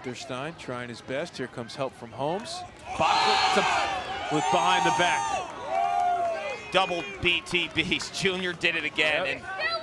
Winterstein trying his best. Here comes help from Holmes. Bocklet with behind the back. Double BTBs. Junior did it again. Yep. And